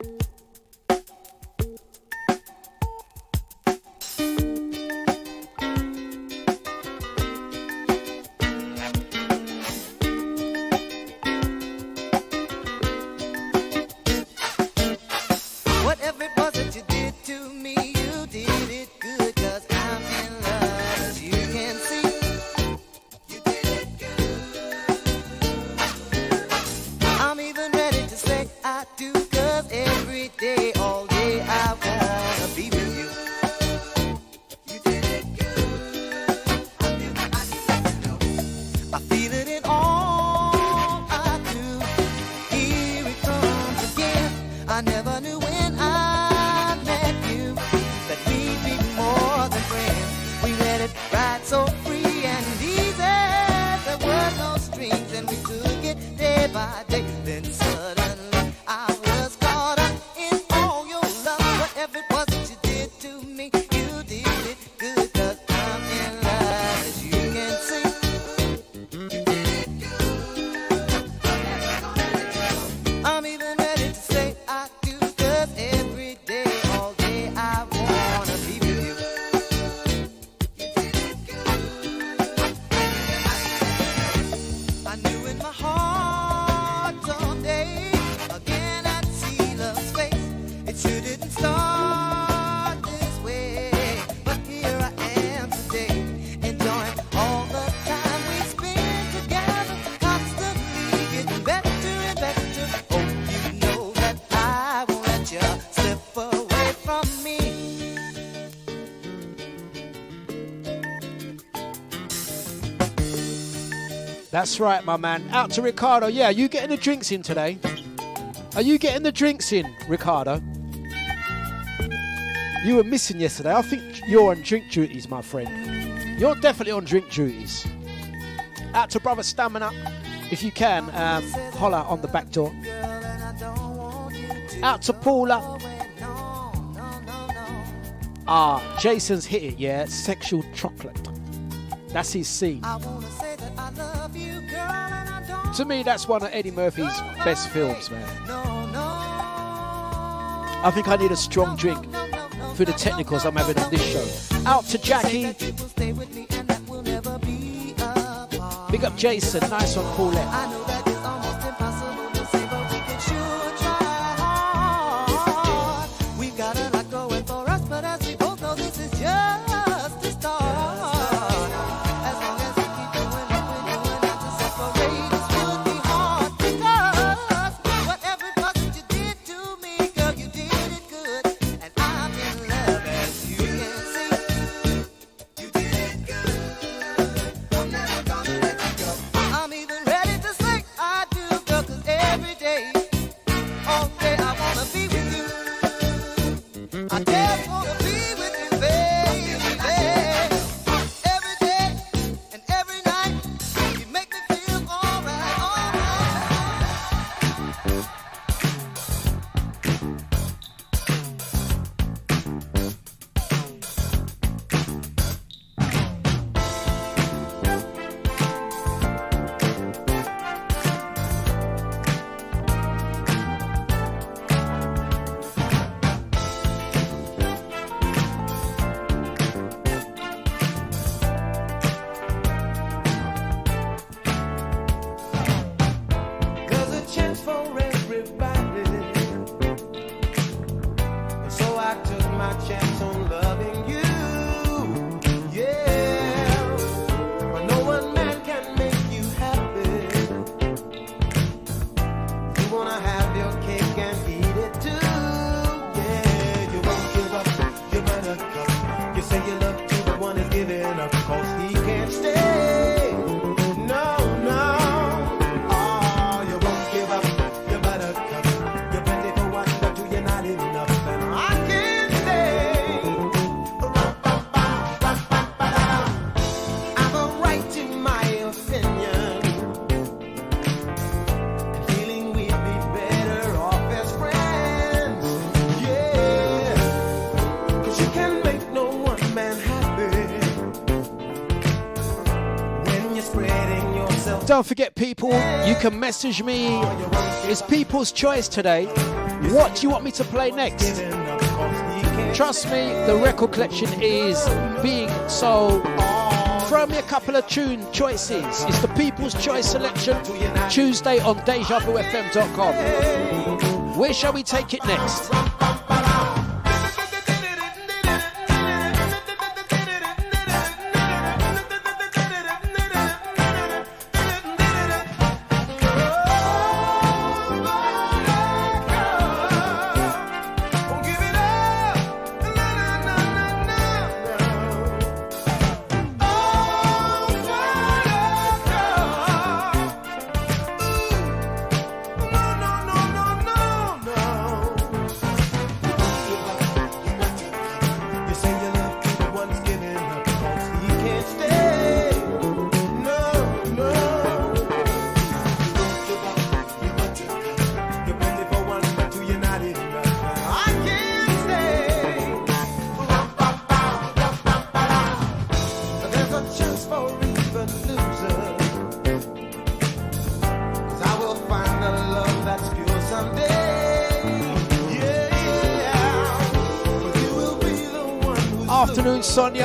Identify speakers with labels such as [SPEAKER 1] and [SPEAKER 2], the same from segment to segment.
[SPEAKER 1] That's right, my man. Out to Ricardo. Yeah, are you getting the drinks in today? Are you getting the drinks in, Ricardo? You were missing yesterday. I think you're on drink duties, my friend. You're definitely on drink duties. Out to Brother Stamina. If you can, holler on the back door. Out to Paula. Ah, Jason's hit it, yeah. Sexual Chocolate. That's his scene. To me, that's one of Eddie Murphy's best films, man. I think I need a strong drink for the technicals I'm having on this show. Out to Jackie. Big up Jason. Nice one, Paulette.
[SPEAKER 2] Feeling we'd be better.
[SPEAKER 1] don't forget, people, you can message me. It's people's choice today. What do you want me to play next? Trust me, the record collection is big, so throw me a couple of tune choices. It's the people's choice selection, Tuesday on DejaVuFM.com. Where shall we take it next? Afternoon, Sonia.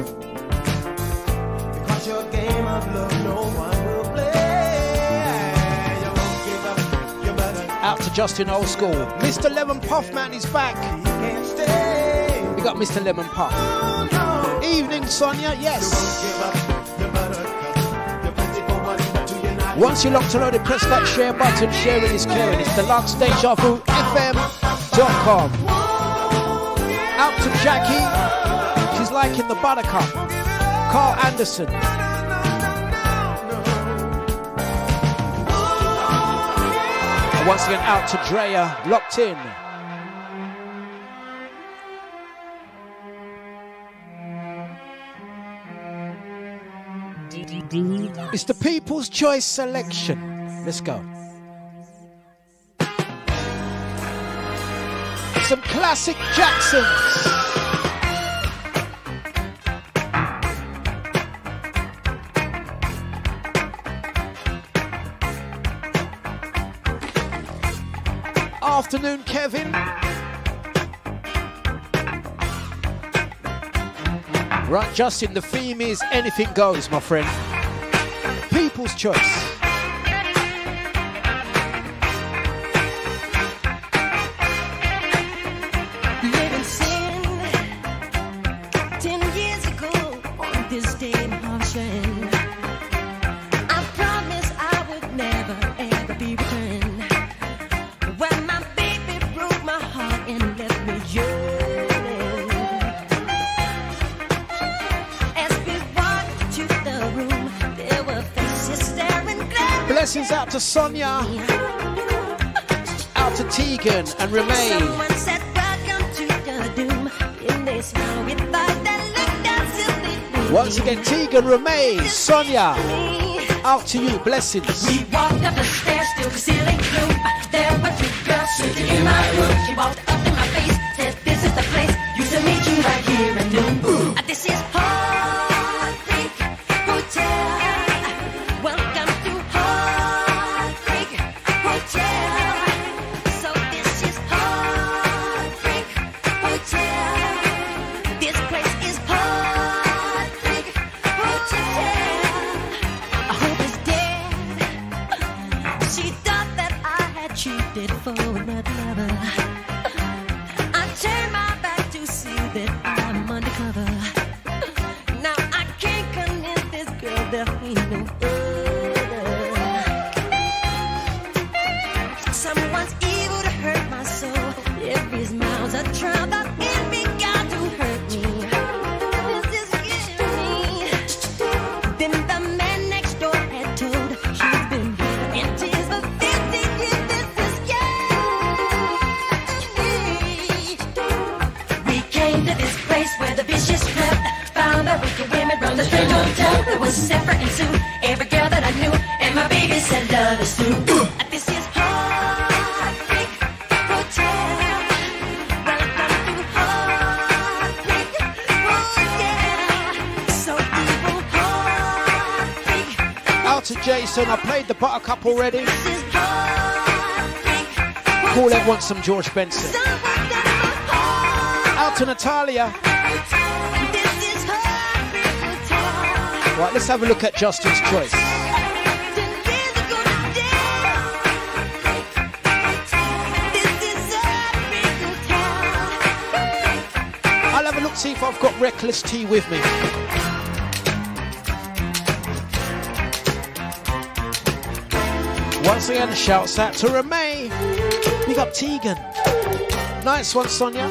[SPEAKER 1] Out to Justin Old School. Mr. Lemon Puff Man is back. We got Mr. Lemon Puff. Evening, Sonia. Yes. Once you're locked and loaded, press that share button. Sharing is caring. It's Deluxe DejaVuFM.com. Out to Jackie. She's liking the Buttercup. Carl Anderson. And once again, out to Drea. Locked in. It's the People's Choice selection. Let's go. Some classic Jacksons. Afternoon, Kevin. Right, Justin, the theme is anything goes, my friend. People's choice.
[SPEAKER 2] Living sin 10 years ago on this day in Harshan. I promised I would never ever be returned. When my baby broke my heart and left me yearning. As we walked to the room, there were faces staring glad.
[SPEAKER 1] Blessings out to Sonia. Out to Tegan and Remain.
[SPEAKER 2] Someone said welcome to the doom. And they smiled with eyes that looked down silly.
[SPEAKER 1] Once again, Tegan, Remain, Sonia. Out to you, blessings.
[SPEAKER 2] We walked up the stairs, still concealing gloom. There were two girls sitting in my room. She walked up in my face, said, "This is the place. Used to meet you right here in noon." This is Heartbreak Hotel. Welcome to Heartbreak Hotel. So this is Heartbreak Hotel. This place is Heartbreak Hotel. I hope it's dead. She thought that I had cheated for another lover. I turned my back to see that I'm undercover. Now I can't convince this girl that we know other. Someone's evil to hurt my soul. Every smile's a trial that envy got to hurt me. This is getting me. Then the man next door had told she's been in tears for 50 years. This is scary. We came to this place where the vicious crept. Found that wicked women run the strange hotel. There was Sephora and Sue, every girl that I knew, and my baby said love is through. This is Heartbreak Hotel. Welcome to Heartbreak Hotel. So evil Heartbreak.
[SPEAKER 1] Out to J Jason. I played the Buttercup already. Cool, everyone wants some George Benson. Out to Natalia. Right, let's have a look at Justin's choice. I'll have a look, see if I've got Reckless T with me. Once again, shouts out to Ramey. Big up Tegan. Nice one, Sonia.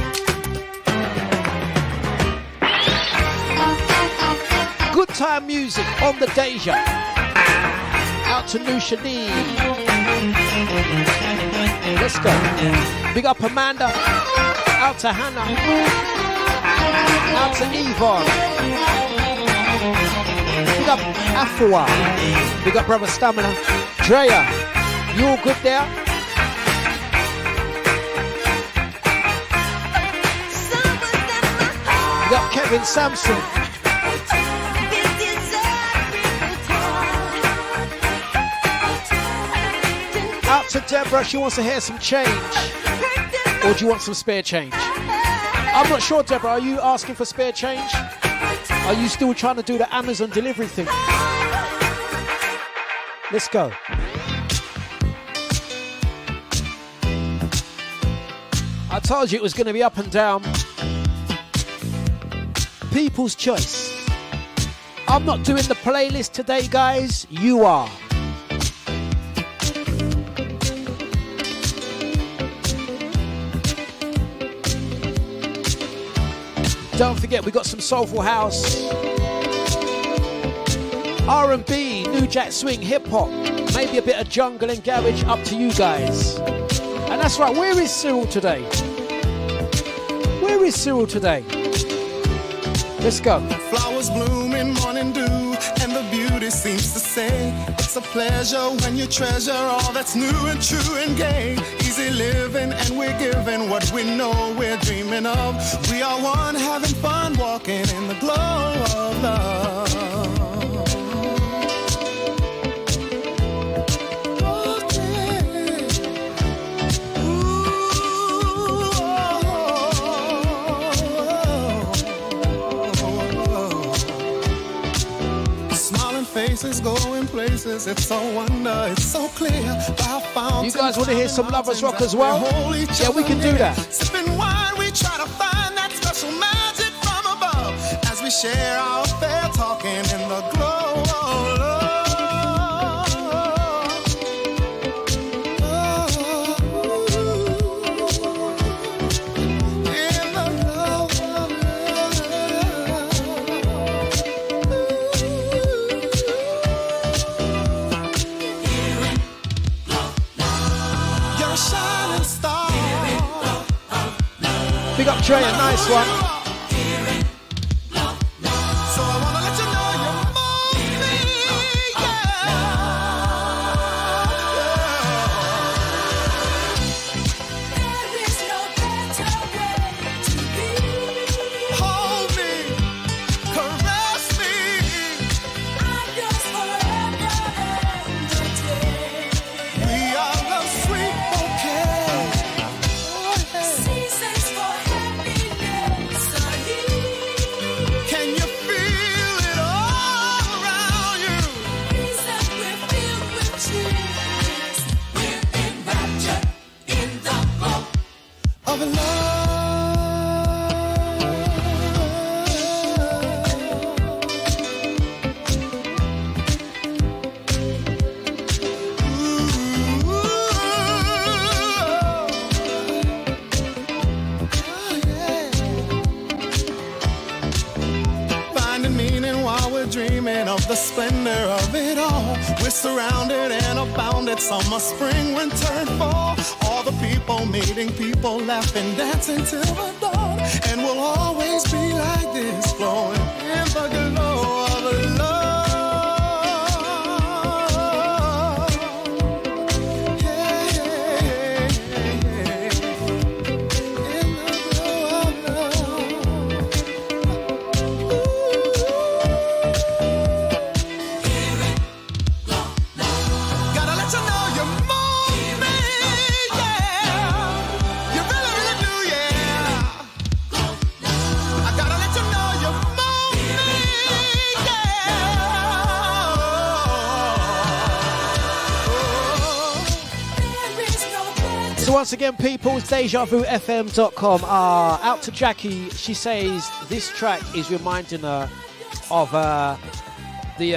[SPEAKER 1] Good time music on the Deja. Out to Nusha Lee. Let's go. Big up Amanda. Out to Hannah. Out to Yvonne. Big up Afua. Big up Brother Stamina. Drea, you all good there? Big up Kevin Sampson. Out to Deborah, she wants to hear some change. Or do you want some spare change? I'm not sure, Deborah, are you asking for spare change? Are you still trying to do the Amazon delivery thing? Let's go. I told you it was going to be up and down. People's choice. I'm not doing the playlist today, guys. You are. Don't forget, we got some soulful house, R&B, New Jack Swing, hip hop, maybe a bit of jungle and garage, up to you guys. And that's right, where is Cyril today? Where is Cyril today? Let's go.
[SPEAKER 3] Flowers bloom in morning dew, and the beauty seems to say, it's a pleasure when you treasure all that's new and true and gay. Easy living, and we're giving what we know we're dreaming of. We are one, having fun, walking in the glow of love. Faces going places, it's so wonder, it's so clear.
[SPEAKER 1] You guys want to hear some Lovers Rock as well? Yeah, we can do that.
[SPEAKER 3] Sipping wine, we try to find that special magic from above as we share our affair, talking in the glow of love.
[SPEAKER 1] Big up Trey, a nice one.
[SPEAKER 3] So I wanna let you know you move me, yeah. There is no better way to be. Hold me, caress me. I'm yours forever and a day. We are the sweet bouquet. Seasons for happiness are here. Can you feel it all around you? Reason we're filled with tears. We're enraptured in the glow of love. Finding meaning while we're dreaming of the splendor of it all. We're surrounded and abounded, summer, spring, winter, and fall. All the people meeting, people laughing, dancing till the dawn. And we'll always be like this, glowing in the glow of love. Yeah, yeah, yeah. In the glow of love.
[SPEAKER 1] So once again, people, it's DejaVuFM.com. Out to Jackie. She says this track is reminding her of you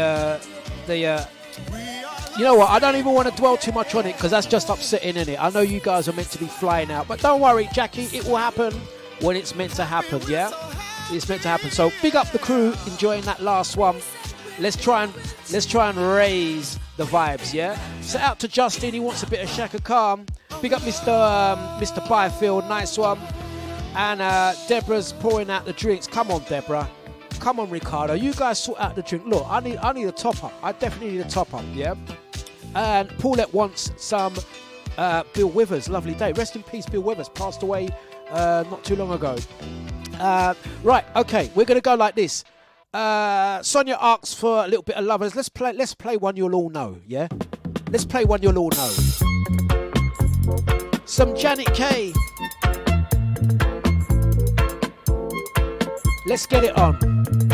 [SPEAKER 1] know what? I don't even want to dwell too much on it because that's just upsetting, innit? I know you guys are meant to be flying out, but don't worry, Jackie. It will happen when it's meant to happen. Yeah, it's meant to happen. So big up the crew enjoying that last one. Let's try and raise the vibes. Yeah. So out to Justin. He wants a bit of Shaka Khan. Big up Mr. Byfield, nice one. And Deborah's pouring out the drinks. Come on, Deborah. Come on, Ricardo. You guys sort out the drink. Look, I need a top up. I definitely need a top up, yeah? And Paulette wants some Bill Withers. Lovely day. Rest in peace, Bill Withers. Passed away not too long ago. Right, okay. We're going to go like this. Sonia asks for a little bit of Lovers. Let's play one you'll all know, yeah? Let's play one you'll all know. Some Janet Kay. Let's get it on.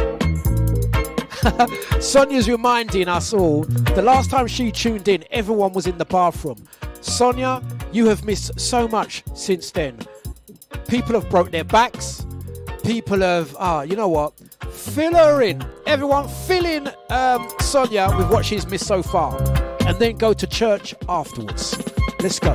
[SPEAKER 1] Sonia's reminding us all, the last time she tuned in, everyone was in the bathroom. Sonia, you have missed so much since then. People have broke their backs. People have, you know what? Fill her in. Everyone fill in Sonia with what she's missed so far. And then go to church afterwards. Let's go.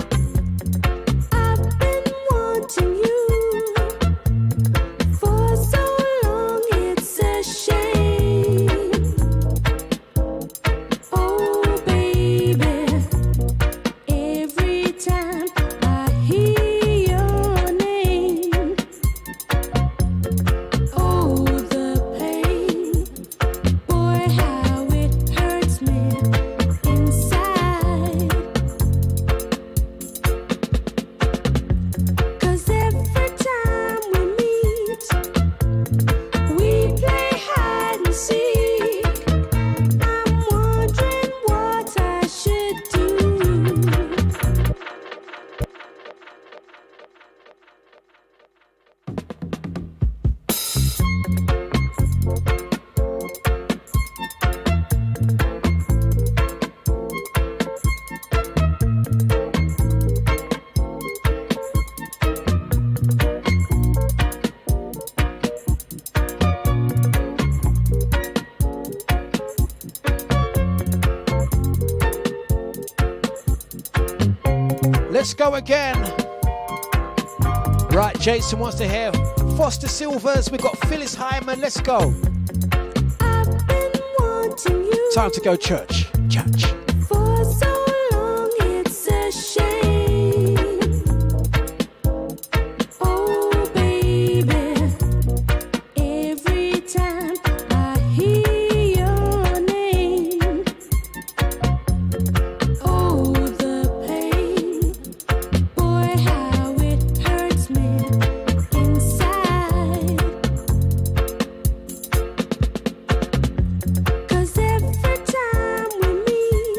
[SPEAKER 1] Let's go again. Right, Jason wants to hear Foster Silvers. We've got Phyllis Hyman. Let's go.
[SPEAKER 4] I've been wanting you.
[SPEAKER 1] Time to go church. Church.
[SPEAKER 4] For so long, it's a shame. Oh, baby, every time I hear your name, oh, the pain, boy, how it hurts me inside. 'Cause every time we meet,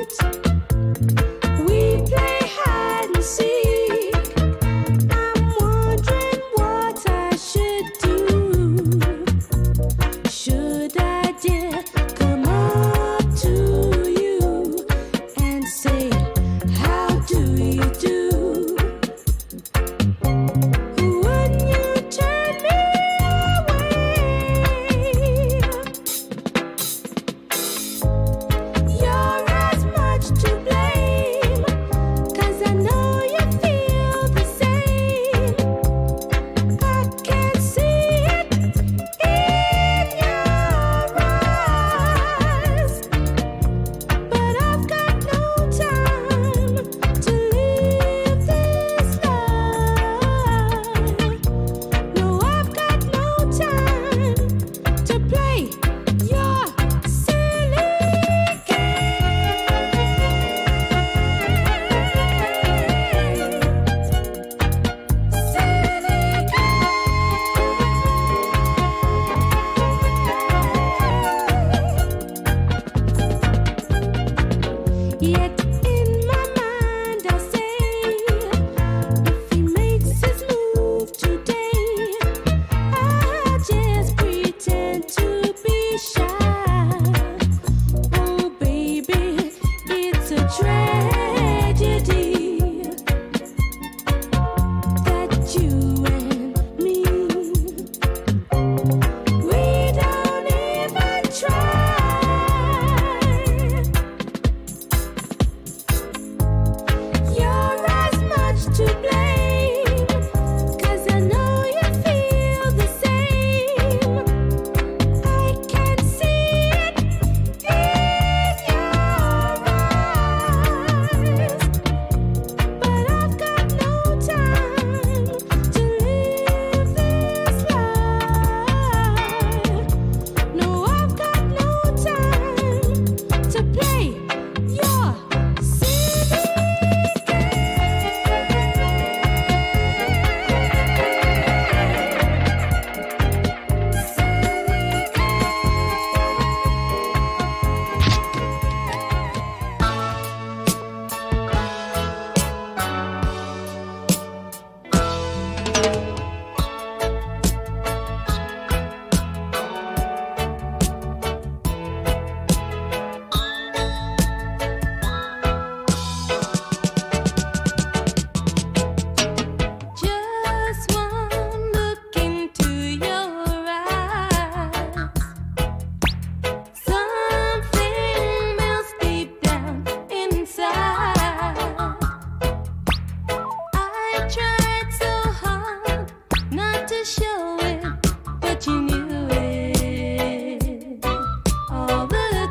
[SPEAKER 4] tried so hard not to show it, but you knew it all the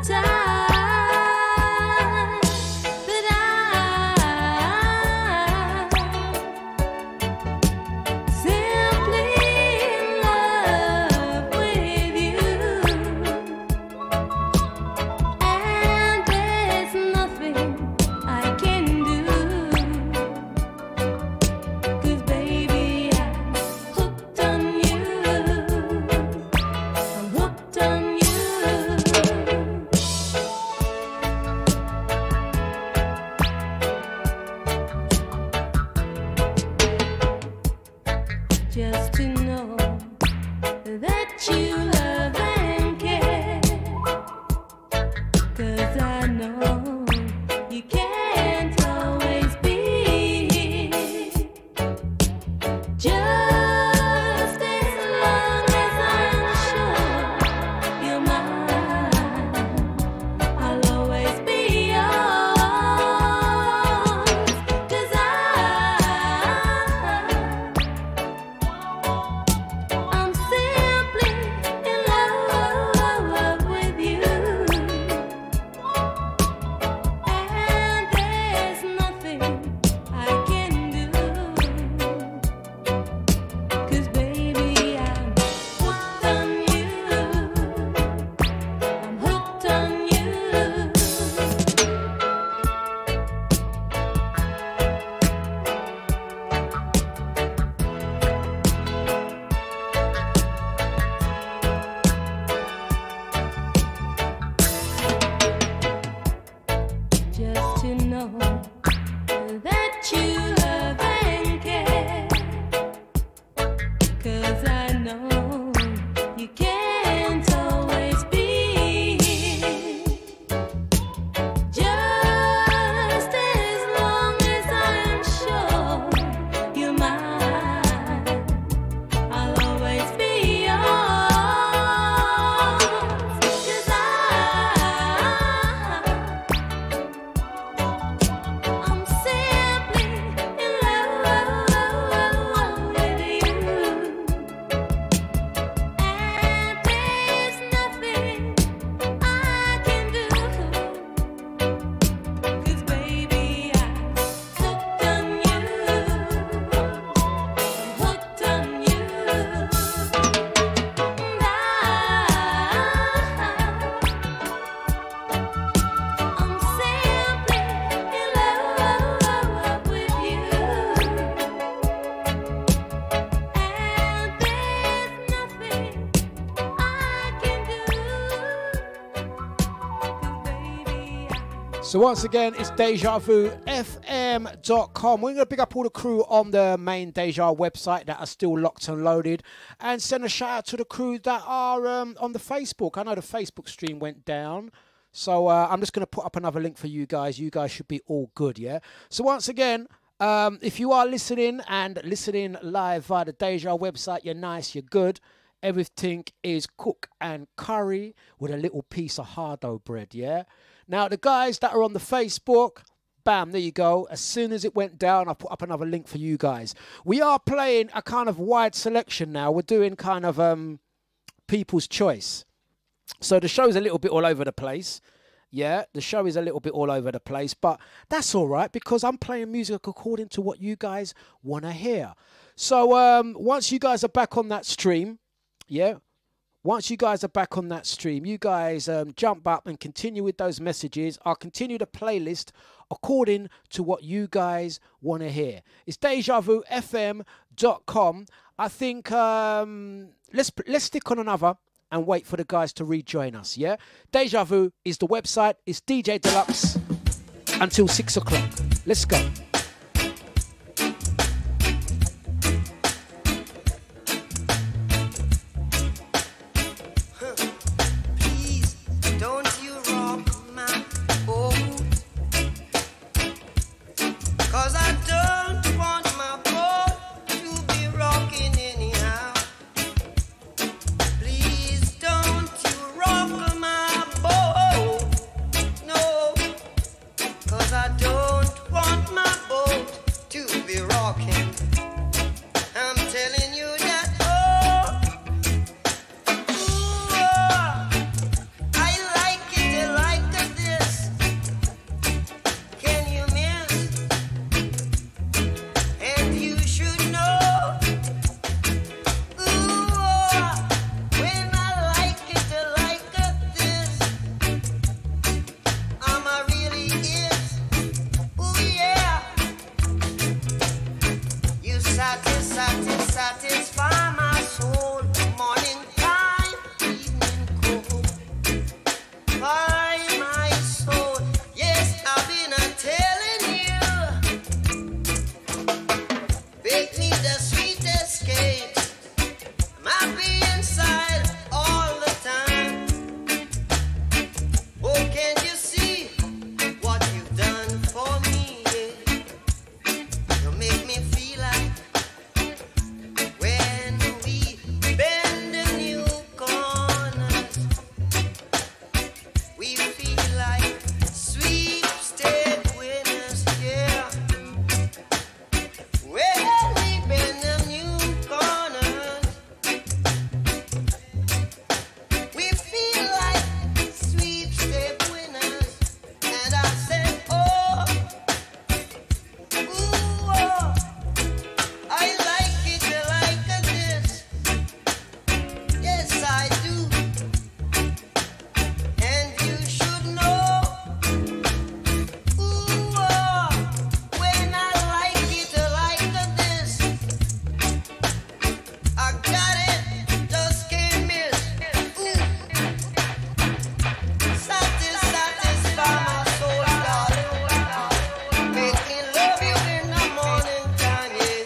[SPEAKER 4] time. That I simply in love with you, and there's nothing I can do, 'cause baby I'm hooked on you. I'm hooked on you. Just to know that you love and care, 'cause I know you can't always be here. Just as long as I'm sure you're mine, I'll always be yours. 'Cause I'm simply in love with you, and there's nothing I can do, 'cause baby I'm hooked on you. I'm hooked on you. Just to know that you love and care, 'cause I know you can't always be here. Just as long as I'm sure you're mine, I'll always be yours. 'Cause I'm simply in love with you, and there's nothing I can do, 'cause baby I'm hooked on you. I'm hooked on you. And I'm simply in love with you, and there's nothing I can do, 'cause baby
[SPEAKER 1] So once again, it's DejaVuFM.com. We're going to pick up all the crew on the main Deja website that are still locked and loaded, and send a shout out to the crew that are on the Facebook. I know the Facebook stream went down, so I'm just going to put up another link for you guys. You guys should be all good, yeah? So once again, if you are listening and listening live via the Deja website, you're nice, you're good. Everything is cook and curry with a little piece of hardo bread, yeah? Now, the guys that are on the Facebook, bam, there you go. As soon as it went down, I put up another link for you guys. We are playing a kind of wide selection now. We're doing kind of people's choice. So the show's a little bit all over the place. Yeah, the show is a little bit all over the place, but that's all right because I'm playing music according to what you guys want to hear. So once you guys are back on that stream, yeah, once you guys are back on that stream, you guys jump up and continue with those messages. I'll continue the playlist according to what you guys want to hear. It's DejaVuFM.com. I think let's stick on another and wait for the guys to rejoin us, yeah? Deja Vu is the website. It's DJ Deluxe until 6 o'clock. Let's go.
[SPEAKER 5] Please, don't you rock my boat, 'cause I don't want my boat to be rocking anyhow. Please don't you rock my boat, no, 'cause I don't want my I'm telling you that, oh, I like it like this. Can you miss? And you should know, when I like it like this, I'm a really is. Ooh yeah, you satisfy my soul. Morning time, evening cold. By my soul, yes, I've been telling you. Bake me the sweetest cake. I'm happy inside all the time. Oh, can you see what you've done for me? You make me feel like when we bend the new corners, we feel like sweepstake winners, yeah. When we bend the new corners, we feel like sweepstake winners. And I said, oh, ooh, oh, I like it like this. Yes, I do. And you should know, ooh, oh, when I like it like this, I got it, just can't miss. Ooh, satisfy my soul, darling. Make me love you in the morning time, yeah.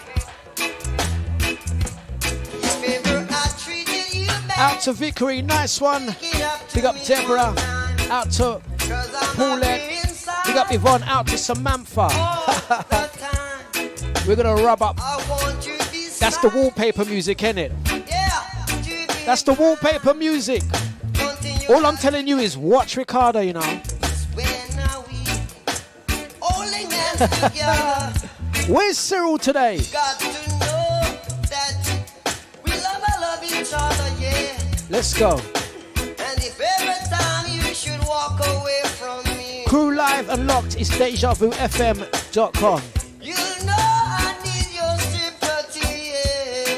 [SPEAKER 5] If ever I treated you bad,
[SPEAKER 1] Out to Vickery, nice one.
[SPEAKER 5] get up to
[SPEAKER 1] Big up
[SPEAKER 5] me
[SPEAKER 1] Deborah.
[SPEAKER 5] one time,
[SPEAKER 1] Out to
[SPEAKER 5] 'cause I'm
[SPEAKER 1] Paulette.
[SPEAKER 5] happy inside
[SPEAKER 1] Big up Yvonne. Out to Samantha.
[SPEAKER 5] all the time.
[SPEAKER 1] We're gonna rub up.
[SPEAKER 5] I want you beside.
[SPEAKER 1] That's the wallpaper music, innit?
[SPEAKER 5] Yeah, you be
[SPEAKER 1] That's the wallpaper music.
[SPEAKER 5] continue
[SPEAKER 1] All I'm telling you is watch Ricardo, you know.
[SPEAKER 5] when are we holding hands together?
[SPEAKER 1] Where's Cyril today?
[SPEAKER 5] Got to know that we love each other, yeah.
[SPEAKER 1] Let's go.
[SPEAKER 5] And if every time you should walk away from me,
[SPEAKER 1] Crew live and locked is DejaVuFM.com.
[SPEAKER 5] you know I need your sympathy, yeah.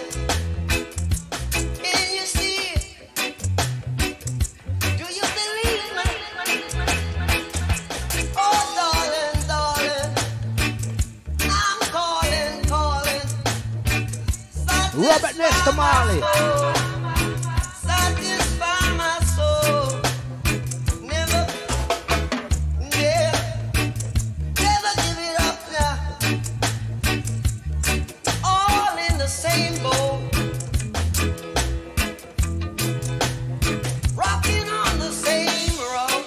[SPEAKER 5] Can you see? Do you believe me? Oh, darling, darling, I'm calling.
[SPEAKER 1] Robert Nesta Marley.
[SPEAKER 5] Satisfy my soul. Never give it up now. All in the same boat. Rocking on the same road.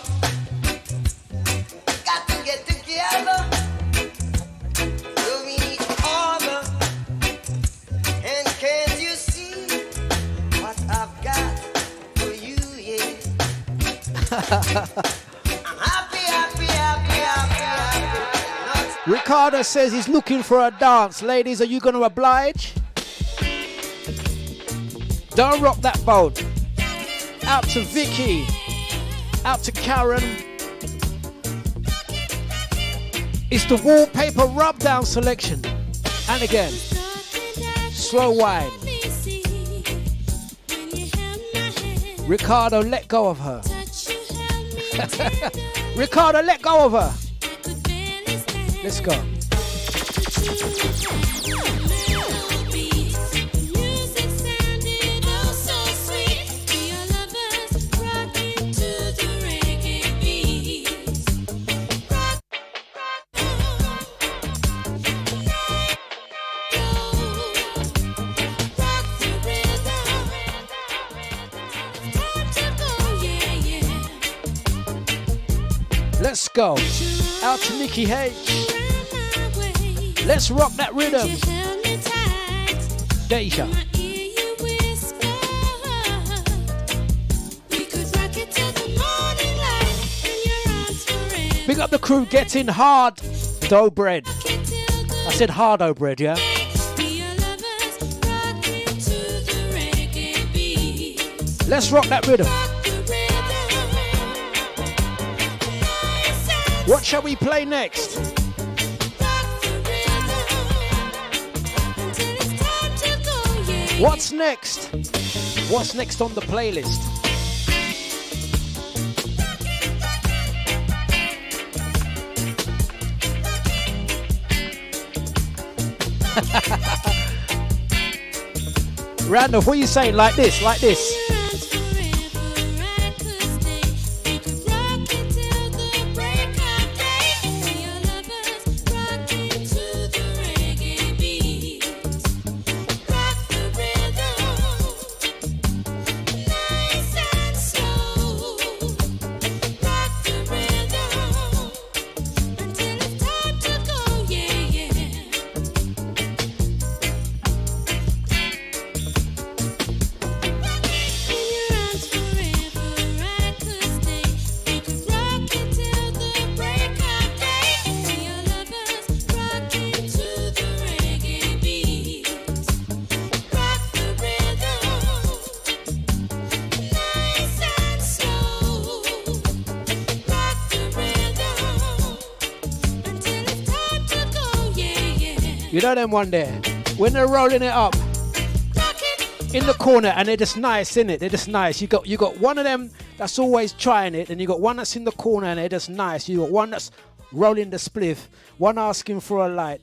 [SPEAKER 5] Got to get together. We need order. And can't you see what I've got for you, yeah? I'm happy.
[SPEAKER 1] Ricardo says he's looking for a dance. Ladies, are you going to oblige? Don't rock that boat. Out to Vicky. Out to Karen. It's the wallpaper rub down selection. And again, slow wine. Ricardo, let go of her. Ricardo, let go of her. Let's go. Let's go. Out to Nikki H. Let's rock that rhythm. Deja. Big up the crew getting hard dough bread. I said hard dough bread, yeah? Let's rock that rhythm. What shall we play next? What's next? What's next on the playlist? Randolph, what are you saying? Like this, like this. You know them one there, when they're rolling it up in the corner and they're just nice, innit? They're just nice. You got one of them that's always trying it, and you got one that's in the corner and they're just nice. You got one that's rolling the spliff, one asking for a light.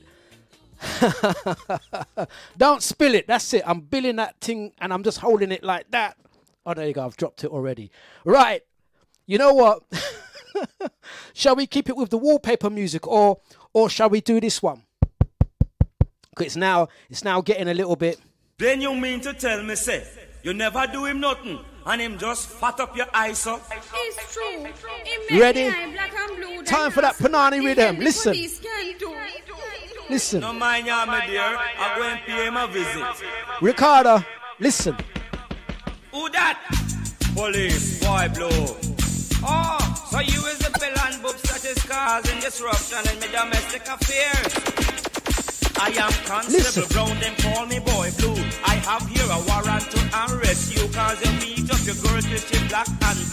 [SPEAKER 1] Don't spill it. That's it. I'm billing that thing and I'm just holding it like that. Oh, there you go. I've dropped it already. Right. You know what? Shall we keep it with the wallpaper music, or shall we do this one? It's now getting a little bit.
[SPEAKER 6] Then you mean to tell me, say, you never do him nothing, and him just fat up your eyes up?
[SPEAKER 7] It's true.
[SPEAKER 1] Ready? Time for that Panani rhythm. Listen. Listen.
[SPEAKER 6] No mind ya, my dear. I'm going to pay him a visit.
[SPEAKER 1] Ricardo, listen.
[SPEAKER 6] Who that? Police, boy, blow. Oh, so you is the pill and boobs that is causing disruption in my domestic affairs. I am Constable Brown, them call me Boy Blue. I have here a warrant to arrest you, cause you meet up your girl with your black and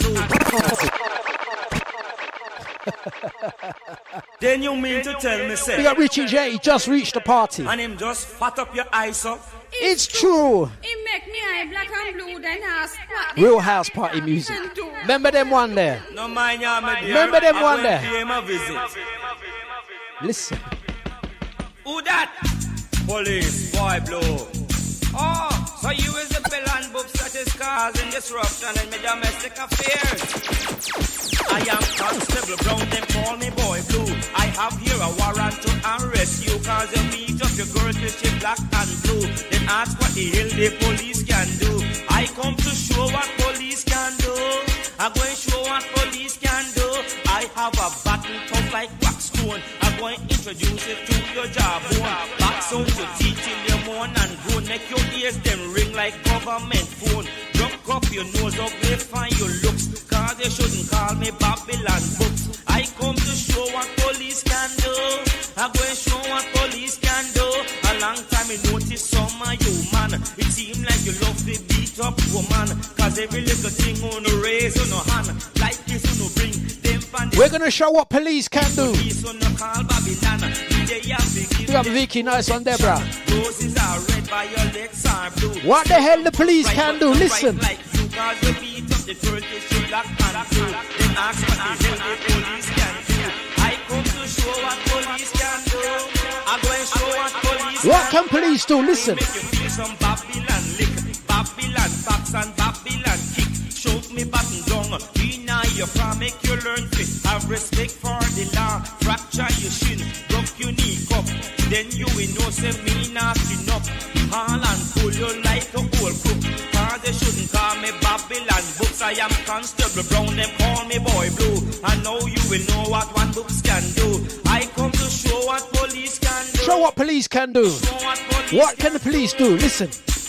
[SPEAKER 6] blue. Then you mean to tell me, say,
[SPEAKER 1] we got Richie J, he just reached the party.
[SPEAKER 6] And him just fat up your eyes up?
[SPEAKER 1] It's true.
[SPEAKER 7] He make me eye black and blue, then ask what
[SPEAKER 1] Real house party music. Remember them one there?
[SPEAKER 6] No mind ya, my dear.
[SPEAKER 1] Remember them one there?
[SPEAKER 6] Pay him a visit.
[SPEAKER 1] Listen.
[SPEAKER 6] Who that? Police, boy, blow. Oh, so you is the pill and boobs that is causing disruption in my domestic affairs. I am Constable Brown, them call me Boy Blue. I have here a warrant to arrest you, cause you meet up your girl with your black and blue. Then ask what the hell the police can do. I come to show what police can do. I'm going to show what police can do. I have a battle tough like wax stone. I'm going to introduce it to your jawbone. Back sound to teeth till you moan and groan. Make your ears them ring like government phone. Drop up your nose up, they find your looks. Cause they shouldn't call me Babylon books. I come to show what police can do. I'm going to show what police can do. A long time I notice some of you man. It seems like you love to beat up woman. Cause every little thing on the raise on the hand. Like this on the bring them.
[SPEAKER 1] We're going to show what police can do. You got Vicky, nice one, Deborah. What the hell the police can do? Listen. What can police do? Listen.
[SPEAKER 6] Babylon, box and Babylon kick. Show me button down. Your car make you learn to have respect for the law. Fracture your shin, broke your knee cup. Then you will know say me not enough. Haul and pull you like a whole crook. Cause they shouldn't call me Babylon books. I am Constable Brown, them call me Boy Blue. I know you will know what one books can do. I come to show what police can do.
[SPEAKER 1] Show what police can do. What can the police do? Listen.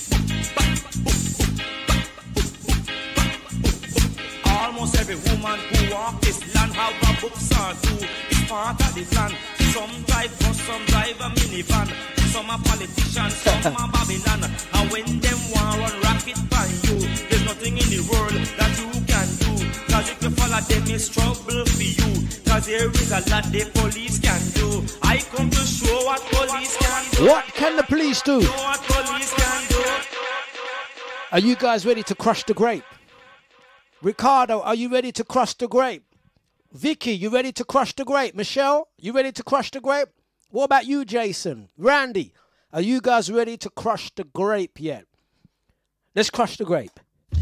[SPEAKER 6] Almost every woman who walk this land have a books or two. It's part of the plan. Some drive bus, some drive a minivan. Some are politicians, some are Babylon. And when them want run rocket by you, there's nothing in the world a lot the police can do. I come to show what police can do.
[SPEAKER 1] What can the police do?
[SPEAKER 6] Show what police can do.
[SPEAKER 1] Are you guys ready to crush the grape? Ricardo, are you ready to crush the grape? Vicky, you ready to crush the grape? Michelle, you ready to crush the grape? What about you, Jason? Randy, are you guys ready to crush the grape yet? Let's crush the grape.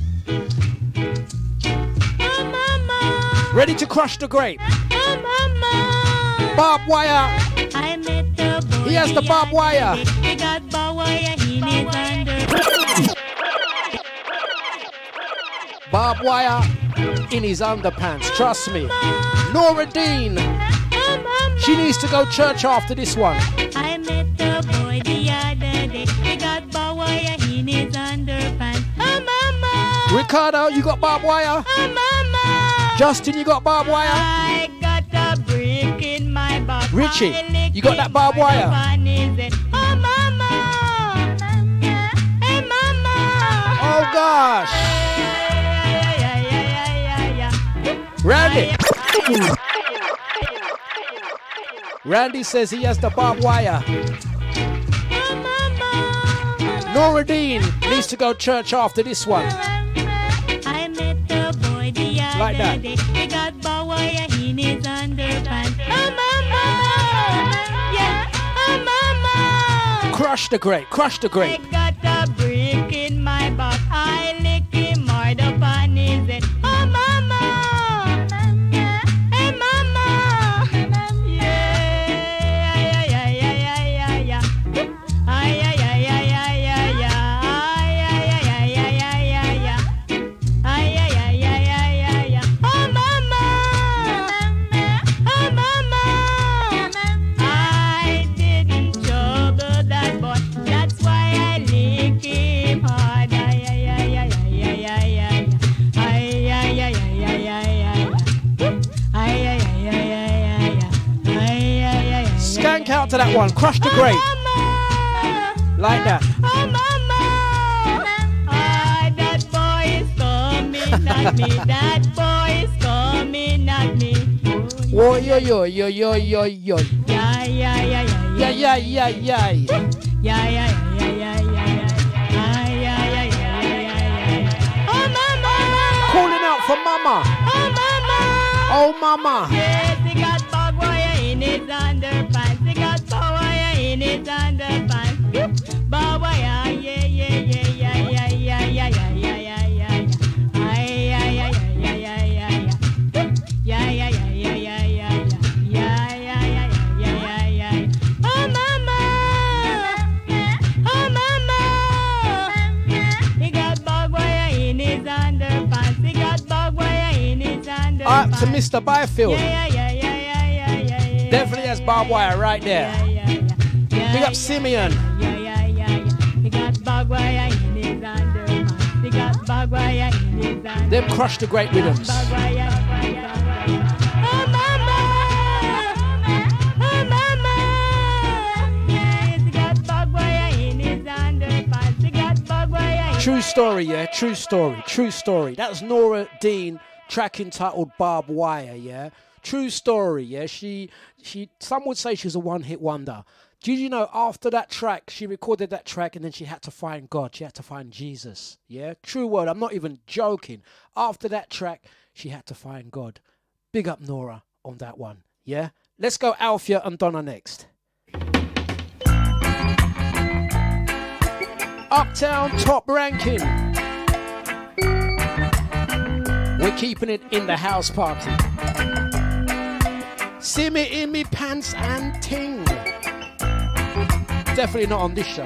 [SPEAKER 1] Ready to crush the grape. Barbed wire.
[SPEAKER 4] I met the boy.
[SPEAKER 1] He has the barbed wire.
[SPEAKER 4] He got barbed wire in his under.
[SPEAKER 1] Barbed wire in his underpants. Trust me. Nora Dean. She needs to go church after this one.
[SPEAKER 4] I met the boy the other day. He got barbed wire in his underpants. Oh, mama.
[SPEAKER 1] Ricardo, you got barbed wire?
[SPEAKER 4] Oh, mama.
[SPEAKER 1] Justin, you got barbed wire?
[SPEAKER 4] I got a brick in my butt.
[SPEAKER 1] Richie, you got that barbed wire?
[SPEAKER 4] Oh, mama. Hey, mama.
[SPEAKER 1] Oh, gosh. Randy. Randy says he has the barbed wire. Nora Dean needs to go church after this one.
[SPEAKER 4] I met the boy the other
[SPEAKER 1] Like that.
[SPEAKER 4] day. He got barbed wire in his underpants. Oh, mama. Yeah. Oh, mama.
[SPEAKER 1] Crush the grape. Crush the grape.
[SPEAKER 4] I got a brick in my butt. I lick him hard up on his head. Oh, mama. Hey, mama.
[SPEAKER 1] Skank out to that one. Crush the grape. Like that.
[SPEAKER 4] Oh, mama. That boy is coming at me. That boy is coming at me.
[SPEAKER 1] Whoa, yo, yo, yo, yo, yo, yo.
[SPEAKER 4] Yeah, yeah, yeah, yeah,
[SPEAKER 1] Yeah, yeah, yeah, yeah.
[SPEAKER 4] yeah, yeah, yeah, yeah, yeah. Oh, mama.
[SPEAKER 1] Calling out for mama.
[SPEAKER 4] Oh, mama.
[SPEAKER 1] Oh, mama.
[SPEAKER 4] Yes, he got barbed wire in his underpants. He got barbed wire in his underpants. Barbed wire, yeah, yeah, yeah, yeah, yeah, yeah, yeah, yeah, yeah, yeah, yeah. Ay, yeah, yeah, yeah, yeah, yeah, yeah, yeah, yeah, yeah, yeah, yeah, yeah, yeah, yeah, yeah, yeah, yeah, yeah. Oh, mama. Oh, mama. He got barbed wire in his underpants. He got barbed wire in his underpants.
[SPEAKER 1] Up to Mr. Byfield.
[SPEAKER 4] Yeah, yeah, yeah, yeah, yeah, yeah, yeah.
[SPEAKER 1] Definitely has barbed wire right there. Big up Simeon.
[SPEAKER 4] Yeah, yeah, yeah, yeah. He got barbed wire in his underpants. He got barbed wire in his underpants.
[SPEAKER 1] Them crush the great rhythms.
[SPEAKER 4] Barbed wire. Oh, mama. Oh, mama. Yes, he got barbed wire in his underpants. He got barbed wire in
[SPEAKER 1] True story, yeah. True story. True story. That was Nora Dean, track entitled Barbed Wire, yeah. True story, yeah. She. Some would say she's a one-hit wonder. Did you know after that track, she recorded that track and then she had to find God. She had to find Jesus. Yeah, true word. I'm not even joking. After that track, she had to find God. Big up Nora on that one. Yeah, let's go Alfia and Donna next. Uptown top ranking. We're keeping it in the house party. See me in me pants and ting. Definitely not on this show.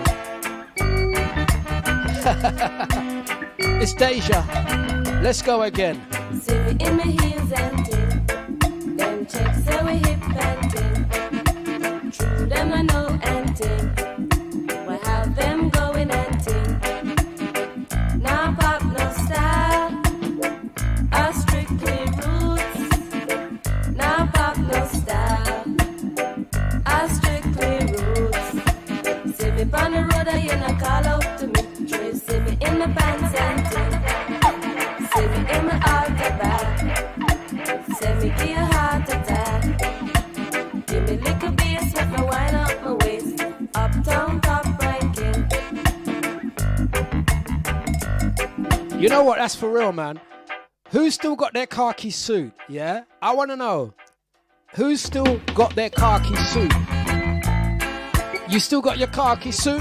[SPEAKER 1] It's Deja. Let's go again.
[SPEAKER 8] See me in my heels and ting. Them chicks say we hip and ting. True them I know and ting. We have them going and ting. Now pop no style. Are strictly roots. Now pop no style. Are strictly roots. See me on the road and you not call out to me. You see me in my pants and ting. See me in my altar bag. Say me give a heart attack.
[SPEAKER 1] You know what? That's for real, man. Who's still got their khaki suit? Yeah? I want to know. Who's still got their khaki suit? You still got your khaki suit?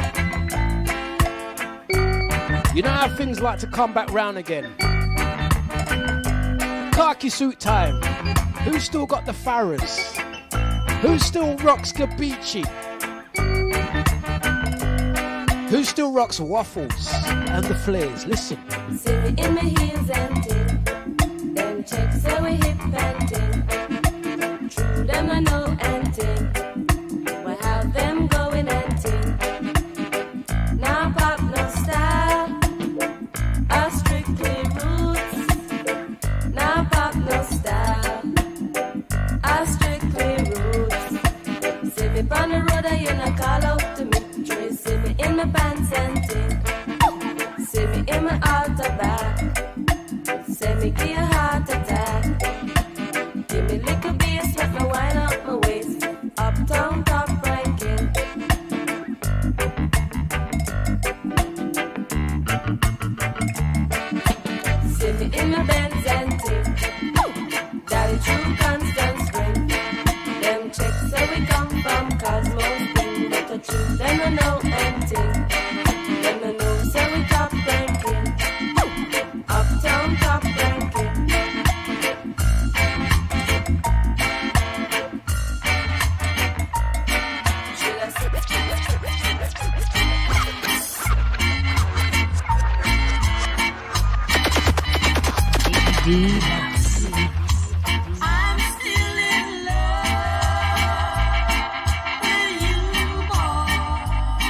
[SPEAKER 1] You know how things like to come back round again. Khaki suit time. Who still got the Farahs? Who still rocks Gabici? Who still rocks waffles and the flares? Listen.
[SPEAKER 8] See me in my heels and ting. Them checks so we hip and ting. True them I know and ting. We have them going and ting. Now pop no style. Are strictly roots. Now pop no style. Are strictly roots. See me on the road and you not call out to me. See me in my pants and ting. See me in my altar back. Say me give a heart attack. Give me little bass, let me wind up my waist. Uptown top ranking. See me in my Benz and ting. Daddy true constant spring. Them checks say we come from Cosmos thing. But the truth them I know and ting. Them I know say we top ranking. Uptown top ranking.
[SPEAKER 2] I'm still in love with you, boy.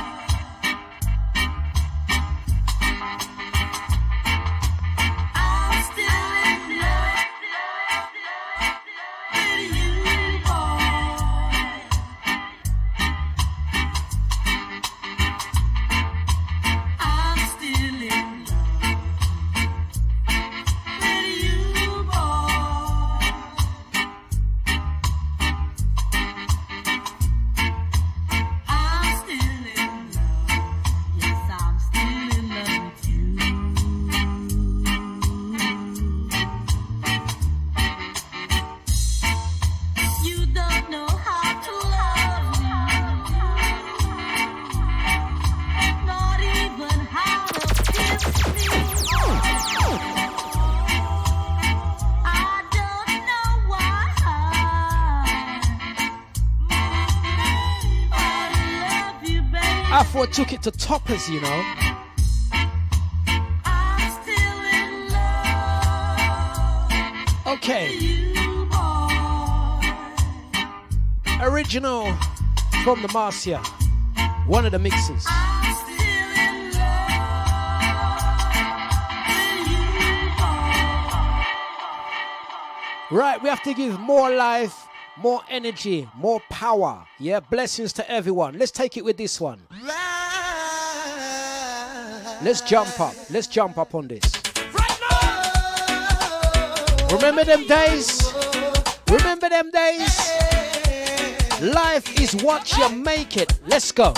[SPEAKER 2] I'm still in love with you, boy. I'm still in love with you, boy. I'm still in love. Yes, I'm still in love with you. You don't know how to love me, not even how to kiss me. I don't know why I love you, baby.
[SPEAKER 1] Afro took it to toppers, you know.
[SPEAKER 2] I'm still in love
[SPEAKER 1] Okay.
[SPEAKER 2] with you, boy.
[SPEAKER 1] Original from the Marcia. One of the mixes.
[SPEAKER 2] I'm still in love with you, boy.
[SPEAKER 1] Right, we have to give more life, more energy, more power. Yeah, blessings to everyone. Let's take it with this one. Let's jump up. Let's jump up on this. Remember them days? Remember them days? Life is what you make it. Let's go.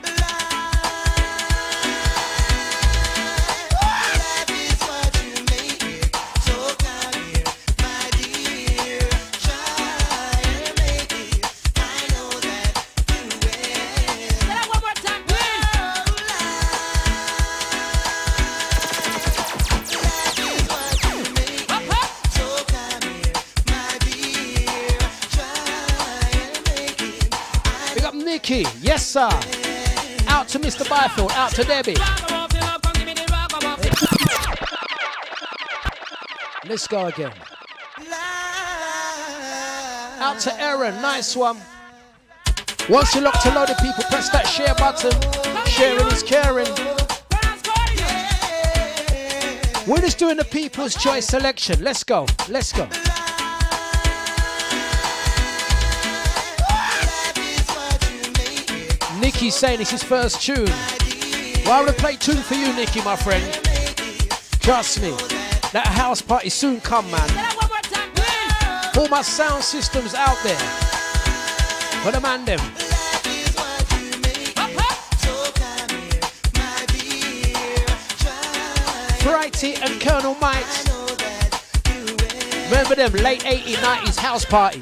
[SPEAKER 1] Big up Nikki. Yes, sir. Out to Mr. Byfield. Out to Debbie. Let's go again. Out to Aaron. Nice one. Once you lock to load of people, press that share button. Sharing is caring. We're just doing the People's Choice selection. Let's go. Let's go. Nicky's saying it's his first tune. Well, I would have played tune for you, Nicky, my friend. Trust me. That house party soon come, man. All my sound systems out there. For the man them. Brighty and Colonel Mites. Remember them late 80s, 90s house parties?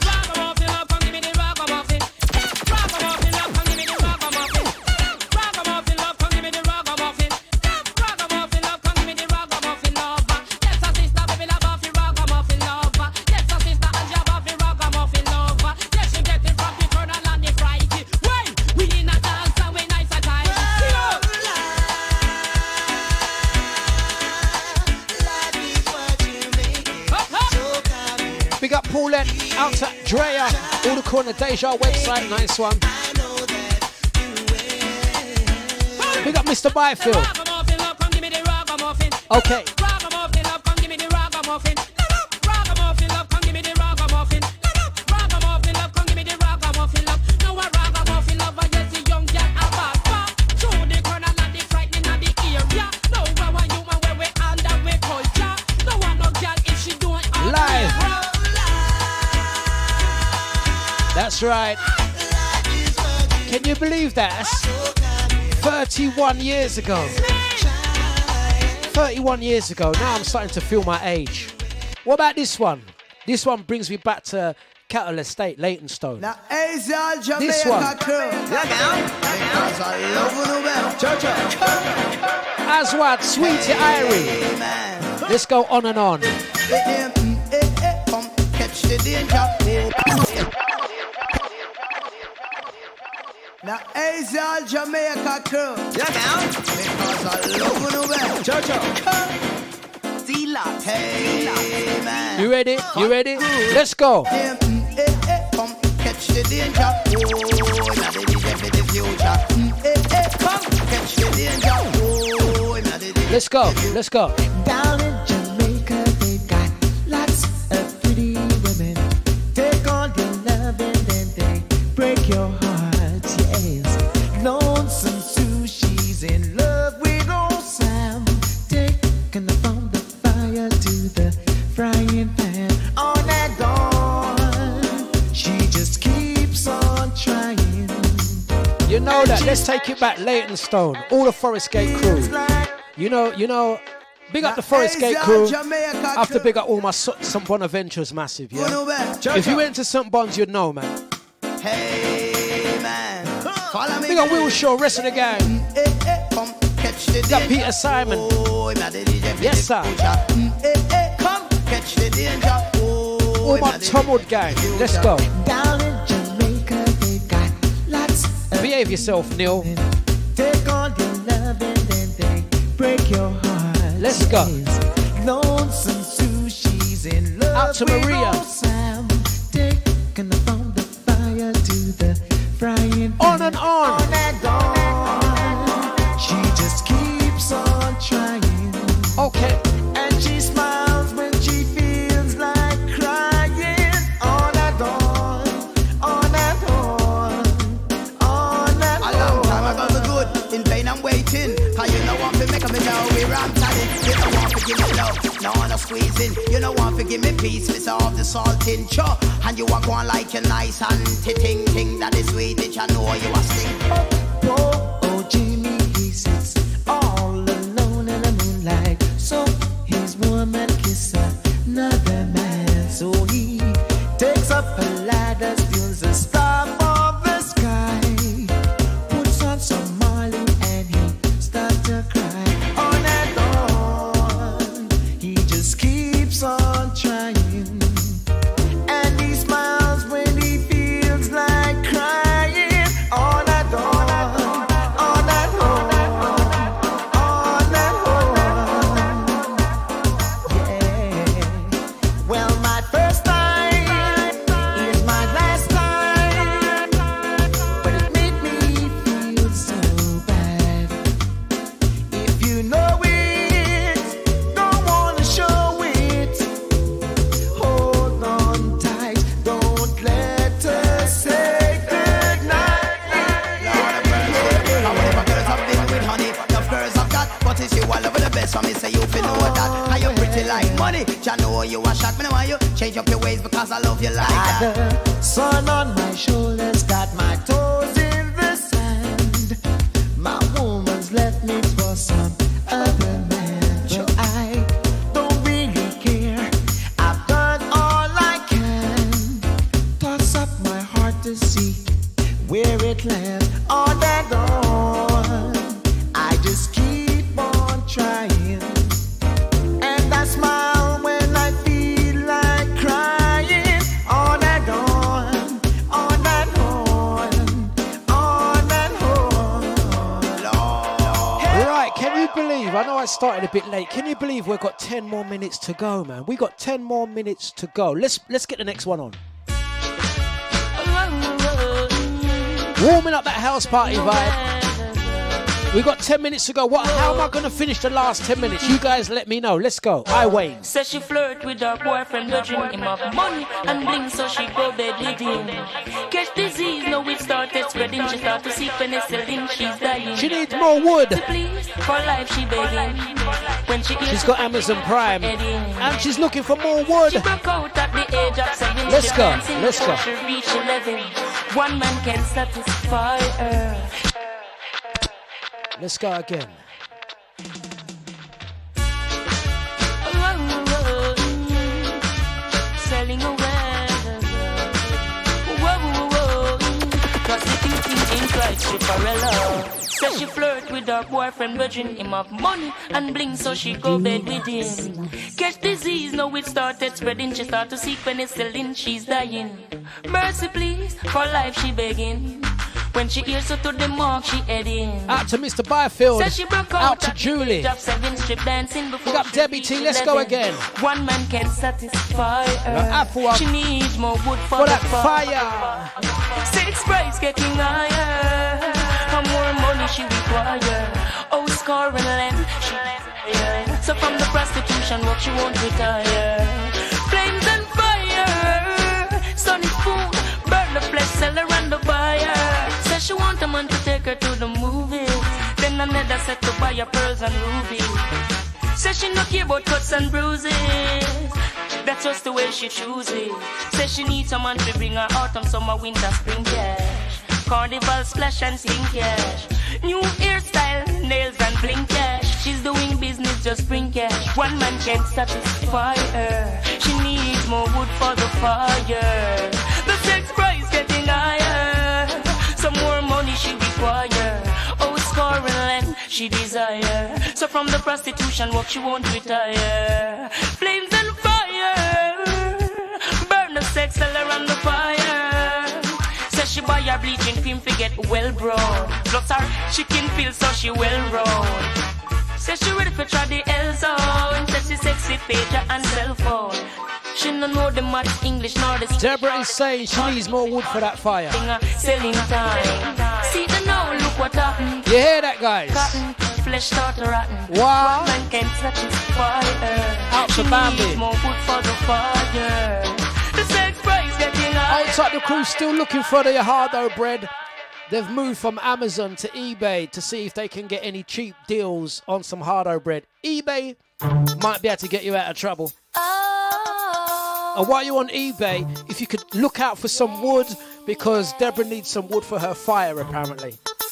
[SPEAKER 1] Big up Paulette, out to Drea, all the corner Deja website, nice one. Big up Mr. Byfield. Okay. That's right. Can you believe that? That's 31 years ago. 31 years ago. Now I'm starting to feel my age. What about this one? This one brings me back to Cattle Estate, Leytonstone. This one. Aswad, Sweetie Irie. Let's go on and on.
[SPEAKER 9] Now, Asian Jamaica crew. Yeah, now. Because I love you, man. Jojo. T-Lock. Hey, man.
[SPEAKER 1] You ready? You ready? Let's go.
[SPEAKER 9] Come catch the danger. Oh, now the DJ for the future. Come catch the danger. Oh, now the DJ.
[SPEAKER 1] Let's go. Let's go.
[SPEAKER 10] Down in Jamaica, they've got lots of pretty women. Take all your love and then they break your heart. Lonesome Sue, she's in love with old Sam. Taking from the fire to the frying pan. On and on, she just keeps on trying.
[SPEAKER 1] You know that. Let's take it back. Leytonstone, all the Forest Gate crew. You know. Big up the Forest Gate crew. I have to big up all my St. Bonaventures massive, yeah? If you went to St. Bon's, you'd know, man.
[SPEAKER 9] Hey, man.
[SPEAKER 1] Big up Will Shaw, rest of the gang. Got Peter Simon. Yes, sir. All my Tom Wood gang. Let's go.
[SPEAKER 10] Down in Jamaica, they've got lots of
[SPEAKER 1] behave yourself, Neil.
[SPEAKER 10] Take all your love and then they break your heart.
[SPEAKER 1] Let's go.
[SPEAKER 10] Lonesome Sue, she's in love.
[SPEAKER 1] Out to Maria.
[SPEAKER 10] Sam, taking from the fire to the frying pan.
[SPEAKER 1] On and on.
[SPEAKER 10] On and on. She just keeps on trying.
[SPEAKER 1] Okay.
[SPEAKER 10] And she smiles when she feels like crying. On and on. On and on. On and on.
[SPEAKER 9] A long time ago, good. In pain I'm waiting. Cause you know want to make me know we're on talent. You don't want to give me love. No one squeezing. You don't want to give me peace. Miss all the salt in chop. And you are going like a nice auntie ting ting. That is Swedish. I know you are sing.
[SPEAKER 10] Oh, Jimmy, he sits all alone in the moonlight. So his woman kiss another man. So he takes up a ladder, steals a star from the sky, puts on some Marley and he starts to cry. On and on, he just keeps on trying. And he smiles when he feels like crying. On and on, on and on, on and on. Yeah. Well, my first time is my last time, but it made me feel so bad. If you know it, don't wanna show it. Hold on tight, don't let us say goodnight.
[SPEAKER 9] However, girls have been with honey. Enough girls I've got, but it's you all over the best. For me, say you feel know that. Are you pretty like money? I know you are shot. Me know why you change up your ways because I love you like that.
[SPEAKER 10] The sun on my shoulders, got my toes in the sand. My woman's left me for some other man. But I
[SPEAKER 1] Right, can you believe, I know I started a bit late, can you believe we've got 10 more minutes to go, man? We got 10 more minutes to go. Let's get the next one on. Warming up that house party vibe. We got 10 minutes to go. How am I going to finish the last 10 minutes? You guys let me know. Let's go. I Wayne.
[SPEAKER 11] Says she flirt with her boyfriend, dodging him of money and bling, so she go bed with him. Catch disease, no it started spreading. She start to see penicillin, she's dying.
[SPEAKER 1] She needs more wood.
[SPEAKER 11] Please, for life she begging. When
[SPEAKER 1] she's got Amazon Prime and she's looking for more wood.
[SPEAKER 11] She broke out at the age of 7.
[SPEAKER 1] Let's go. Let's go.
[SPEAKER 11] She reached 11. One man can satisfy her.
[SPEAKER 1] Let's go again.
[SPEAKER 11] Selling away. Prostituting in Clyde, Stripperella. Says she flirt with her boyfriend, virgin him of money and bling, so she go bed with him. Catch disease, now it started spreading. She start to seek penicillin, she's dying. Mercy please, for life she begging. When she hears her to the mark, she heading.
[SPEAKER 1] Out to Mr. Byfield. Out to Julie.
[SPEAKER 11] We
[SPEAKER 1] got Debbie T. Let's go again.
[SPEAKER 11] One man can satisfy her. She needs more wood for
[SPEAKER 1] that fire.
[SPEAKER 11] Sex price getting higher. How more money she require. Oh, scoring land. So from the prostitution, what she won't retire. Flames and fire. Sunny spoon. Burn the flesh, sell her and the buyer. Says she want a man to take her to the movies. Then another set to buy her pearls and rubies. Says she no care about cuts and bruises. That's just the way she chooses. Says she needs someone to bring her autumn, summer, winter, spring cash. Carnival, splash and sing cash. New hairstyle, nails and bling cash. She's doing business, just bring cash. One man can't satisfy her. She needs more wood for the fire. The sex price getting higher. Some more money she require. Oh, scoring land she desire. So from the prostitution work she won't retire. Flames and fire. Burn the sex, sell her on the fire. Says she buy her bleaching cream to get well brown. Plus her chicken feel so she well round. Says she ready for try the L-zone. Says she sexy pager and cell phone. She don't know the much English nor the
[SPEAKER 1] Deborah is saying she needs more wood for that fire.
[SPEAKER 11] Selling time. See the now, look what happened.
[SPEAKER 1] You hear that, guys?
[SPEAKER 11] Cotton, flesh start rotten.
[SPEAKER 1] Wow.
[SPEAKER 11] One man can satisfy her.
[SPEAKER 1] Out to Bambi.
[SPEAKER 11] More wood for the fire. The sex price getting higher.
[SPEAKER 1] Outside the crew still looking for the hardo bread. They've moved from Amazon to eBay to see if they can get any cheap deals on some hardo bread. eBay might be able to get you out of trouble. And while you're on eBay, if you could look out for some wood, because Deborah needs some wood for her fire, apparently.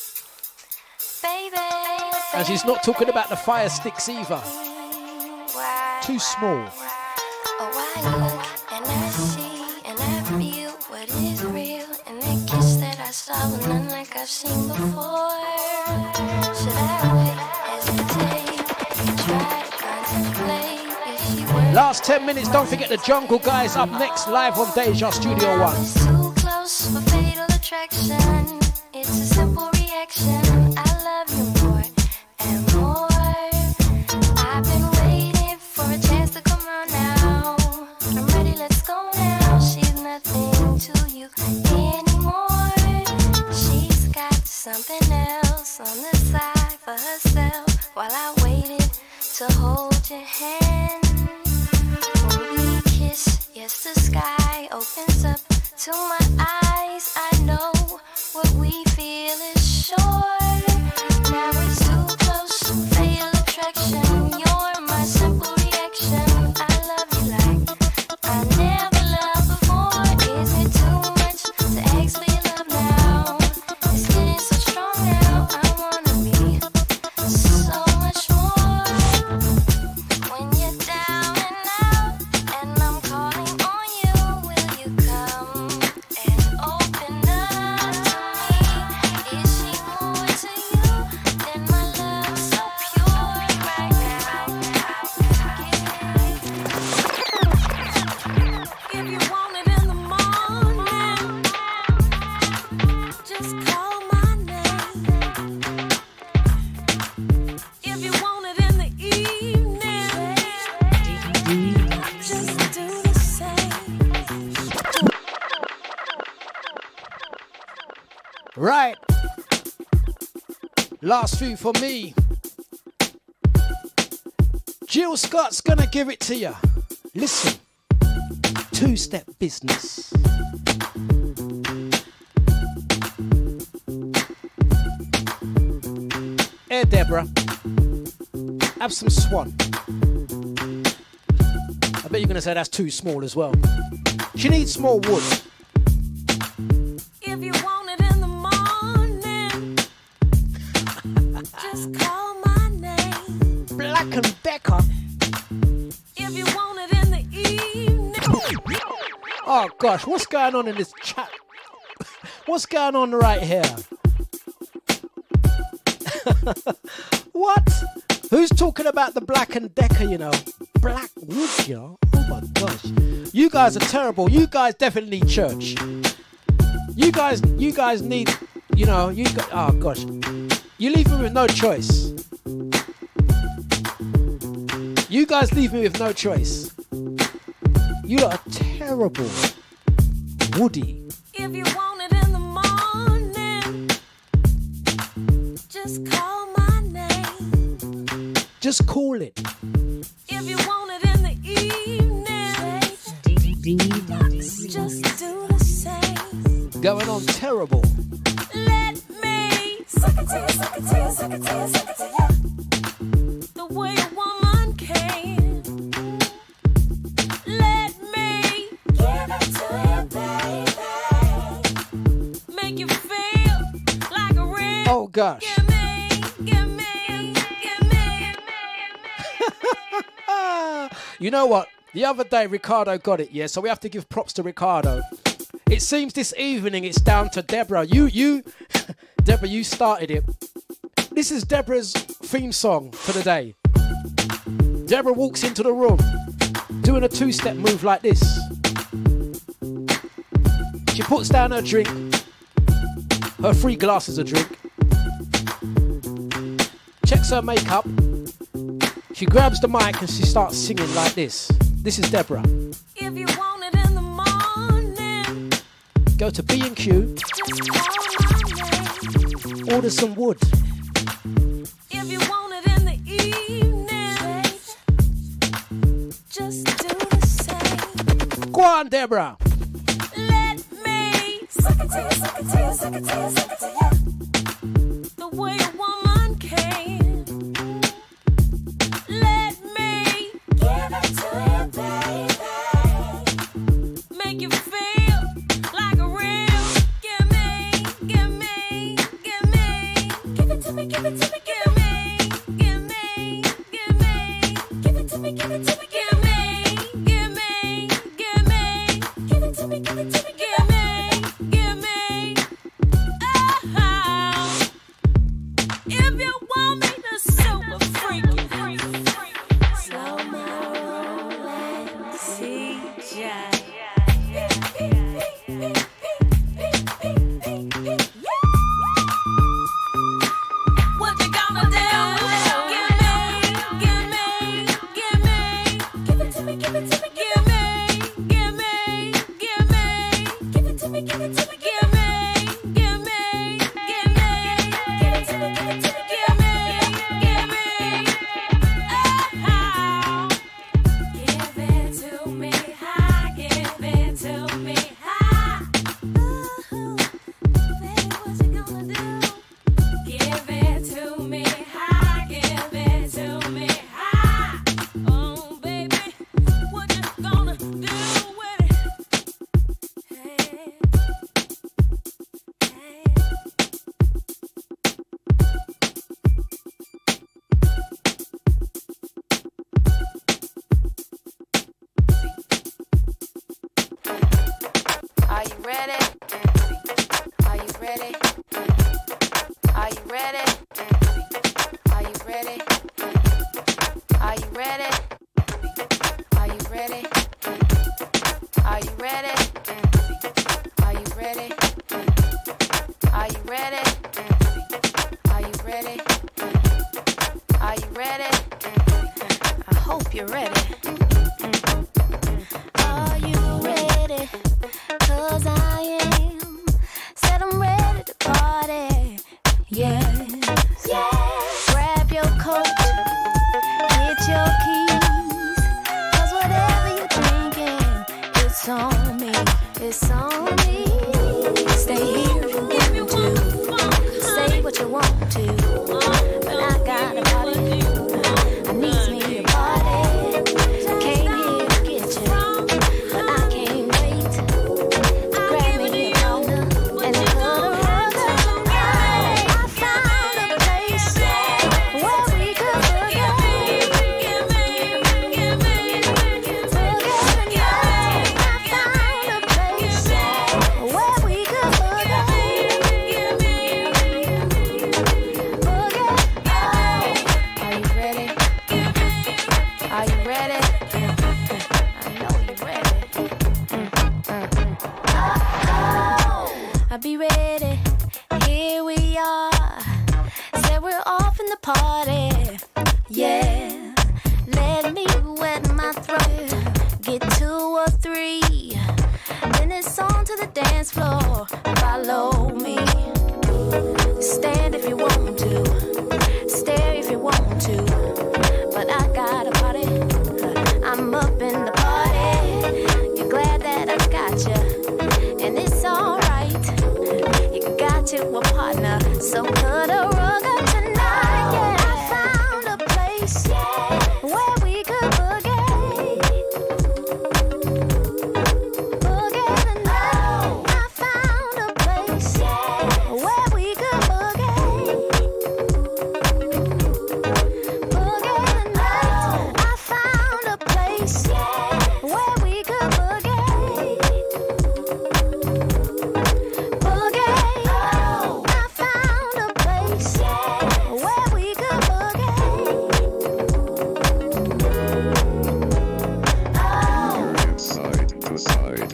[SPEAKER 1] And she's not talking about the fire sticks either. Too small.
[SPEAKER 12] Oh, I look and I see and I feel what is real. And the kiss that I saw was none like I've seen before. Should I wait, hesitate, try, contemplate?
[SPEAKER 1] Last 10 minutes, don't forget the Jungle Guys up next, live on Deja Studio 1.
[SPEAKER 12] Too close for fatal attraction. It's a simple reaction. I love you more and more. I've been waiting for a chance to come on now. I'm ready, let's go now. She's nothing to you anymore. She's got something else on the side for herself while I waited to hold your hand. Yes, the sky opens up to my eyes. I know what we feel is sure. Now it's too close, fatal attraction. You're my simple reaction. I love you like I never loved before. Is it too much to ask for your love now? It's getting so strong now. I wanna be so much more. When you're down and out and I'm calling. Will you come and open up to me?
[SPEAKER 1] Right. Last few for me. Jill Scott's gonna give it to you. Listen. Two-step business. Hey, Deborah. Have some Swan. I bet you're gonna say that's too small as well. She needs more wood.
[SPEAKER 8] If you want it in the morning, just call my name.
[SPEAKER 1] Black and Decker.
[SPEAKER 8] If you want it in the evening.
[SPEAKER 1] Oh gosh, what's going on in this chat? What's going on right here? What? Who's talking about the Black and Decker, you know? Black wood, you know? Oh my gosh. You guys are terrible. You guys definitely need church. You guys need, you know, oh gosh. You leave me with no choice. You guys leave me with no choice. You lot are terrible. Woody.
[SPEAKER 8] If you want it in the morning, just call my name.
[SPEAKER 1] Just call it.
[SPEAKER 8] If you want it in the evening, just do the same.
[SPEAKER 1] Going on terrible.
[SPEAKER 8] Let me suck it to you, suck it to you, suck it to you, suck it to you. The way a woman can. Let me give it to you, baby. Make you feel like a real.
[SPEAKER 1] Oh gosh.
[SPEAKER 8] Give me.
[SPEAKER 1] You know what? The other day Ricardo got it, yeah, so we have to give props to Ricardo. It seems this evening it's down to Deborah. You Deborah, you started it. This is Deborah's theme song for the day. Deborah walks into the room doing a two-step move like this. She puts down her drink, her 3 glasses of drink, checks her makeup. She grabs the mic and she starts singing like this. This is Deborah.
[SPEAKER 8] If you want it in the morning,
[SPEAKER 1] go to B&Q, order some wood.
[SPEAKER 8] If you want it in the evening, just do the same.
[SPEAKER 1] Go on, Deborah.
[SPEAKER 8] Let me suck it to you, suck it to you, suck it to you, suck it to you. The way a woman can. Let me give it to you, baby. Make you feel like a real. Give me, give me, give me. Give it to me, give it to me, give me, give me, give me. Give it to me, give it to me, give me, give me, give me. Give it to me, give it to me, give me, give me. Oh, if you want me to super freak you, slow mo rolling, CJ. What you gonna do? Give me, give me, give me. Give it to me, give it to me, give me, give me, give me. Give it to me, give it to me, give me, give me, give me. Give it to me, give it to me, give me, give me. Oh, give it to me high, give it to me high. Ooh, baby, what you gonna do? Give it to me high, give it to me high. Oh, baby, what you gonna do with it? Hey, hey. Are you ready? Are you ready? Are you ready? Are you ready? Are you ready? Are you ready? Are you ready? Are you ready? Are you ready? Are you ready? Are you ready? I hope you're ready. Are you ready? 'Cause I am. Said I'm ready to party. coat. Get your keys, 'cause whatever you're drinking, it's on me, it's on me. Stay here if you want to, say what you want to, but I got a body, I need me a party. Came here to get you, but I can't wait to grab me a partner and put a rug on tonight. I found a place where we could forget. I'll be ready. Here we are. Said we're off in the party. Yeah. Let me wet my throat. Get 2 or 3. Then it's on to the dance floor. Follow me. Stand if you want to. Stare if you want to. But I got a party. I'm up in the party. You're glad that I got you. And it's alright. You got you a partner. So put a rug up tonight. Yeah, I found a place where we could forget. Forget the night. I found a place where we could forget. Forget the night. I found a place where we could forget. Forget. I found a place where we could
[SPEAKER 13] Side to side.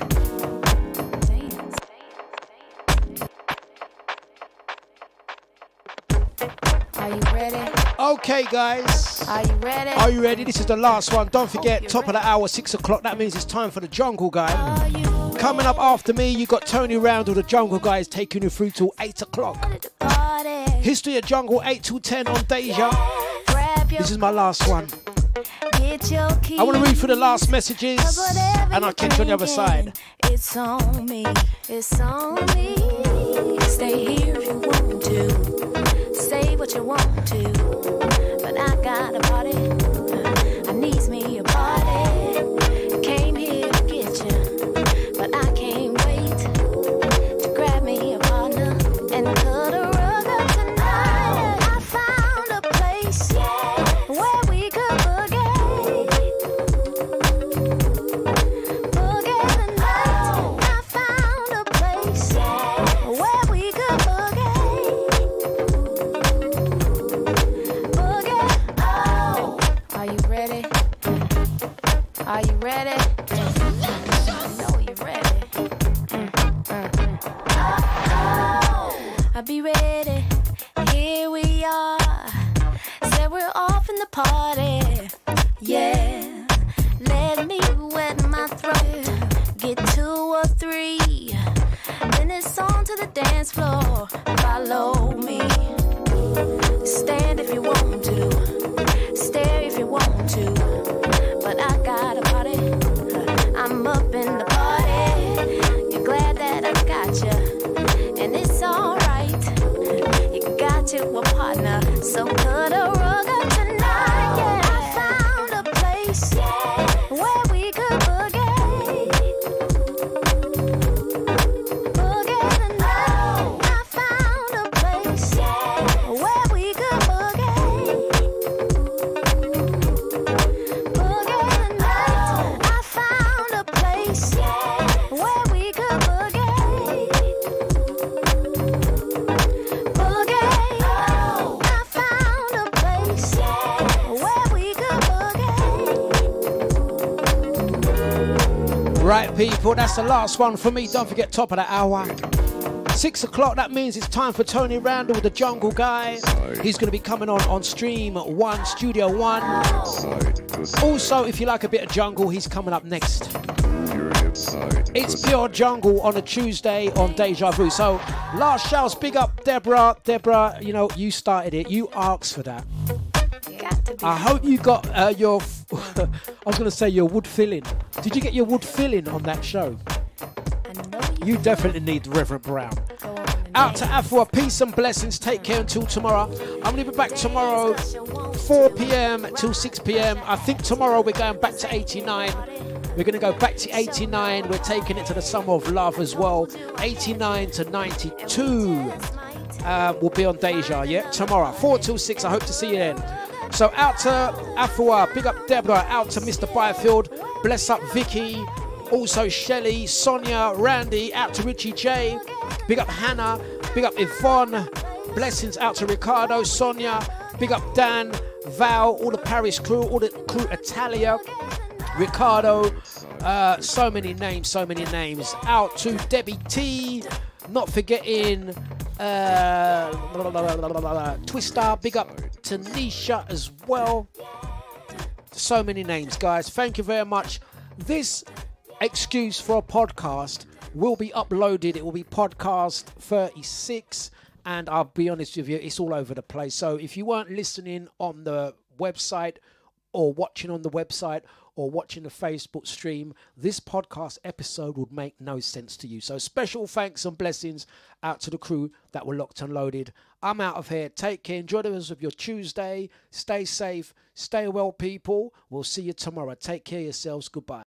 [SPEAKER 8] Are you ready?
[SPEAKER 1] Okay, guys.
[SPEAKER 8] Are you ready?
[SPEAKER 1] Are you ready? This is the last one. Don't forget, top of the hour, 6 o'clock. That means it's time for the Jungle Guy. Coming up after me, you got Tony Randall, the Jungle Guy, is taking you through till 8 o'clock. History of Jungle, 8 till 10 on Deja. This is my last one. I want to read through the last messages, and I'll catch you on the other side.
[SPEAKER 8] It's on me, it's on me. Stay here if you want to. Say what you want to. But I got a party. I needs me a party. Came here to get you. But I can't wait to grab me a partner and put a rug up tonight. I found a place where we could forget. Forget the night. I found a place where we could forget. Forget. Are you ready? Are you ready? I know you're ready. I'll be ready. Here we are. Said we're off in the party. Yeah. Let me wet my throat. Get 2 or 3. Then it's on to the dance floor. Follow me. Stand if you want to. Stare if you want to. But I got a party. I'm up in the party. You're glad that I got you. And it's alright. You got you a partner. So put a rug up tonight. Yeah, I found a place where we could forget. Forget the night. I found a place where we could forget. Forget the night. I found a place where we could forget. Forget. I found a place where we could forget.
[SPEAKER 1] Right, people, that's the last one for me. Don't forget, top of the hour. 6 o'clock, that means it's time for Tony Randall, the Jungle Guy. He's going to be coming on Stream 1, Studio 1. Also, if you like a bit of jungle, he's coming up next. It's pure jungle on a Tuesday on Deja Vu. So, last shouts, big up Deborah. Deborah, you know, you started it. You asked for that. I hope you got your, I was going to say your wood filling. Did you get your wood filling on that show? You definitely need Reverend Brown. Out to Afua, peace and blessings. Take care until tomorrow. I'm going to be back tomorrow, 4 p.m. till 6 p.m. I think tomorrow we're going back to 89. We're going to go back to 89. We're taking it to the Summer of Love as well. 89 to 92 will be on Deja, yeah? Tomorrow, 4 till 6. I hope to see you then. So out to Afua, big up Deborah. Out to Mr. Byfield. Bless up Vicky. Also Shelley, Sonia, Randy. Out to Richie J. Big up Hannah. Big up Yvonne. Blessings out to Ricardo, Sonia. Big up Dan, Val, all the Paris crew, all the crew Italia. Ricardo, so many names. Out to Debbie T, not forgetting Twister, big up to Nisha as well. So many names, guys. Thank you very much. This excuse for a podcast will be uploaded. It will be podcast 36, and I'll be honest with you, it's all over the place. So if you weren't listening on the website or watching on the website or watching the Facebook stream, this podcast episode would make no sense to you. So special thanks and blessings out to the crew that were locked and loaded. I'm out of here. Take care. Enjoy the rest of your Tuesday. Stay safe. Stay well, people. We'll see you tomorrow. Take care of yourselves. Goodbye.